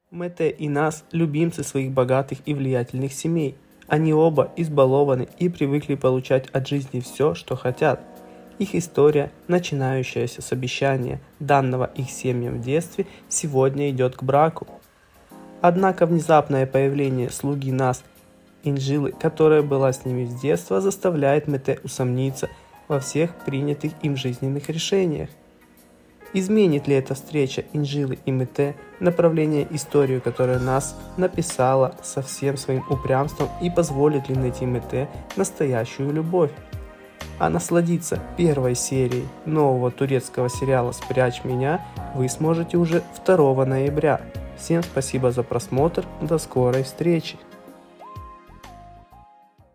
Мете и Нас – любимцы своих богатых и влиятельных семей. Они оба избалованы и привыкли получать от жизни все, что хотят. Их история, начинающаяся с обещания, данного их семьям в детстве, сегодня идет к браку. Однако внезапное появление слуги Нас, Инджилы, которая была с ними с детства, заставляет Мете усомниться во всех принятых им жизненных решениях. Изменит ли эта встреча Инджилы и Мете направление историю, которую Нас написала со всем своим упрямством, и позволит ли найти Мете настоящую любовь? А насладиться первой серией нового турецкого сериала «Спрячь меня» вы сможете уже 2 ноября. Всем спасибо за просмотр, до скорой встречи!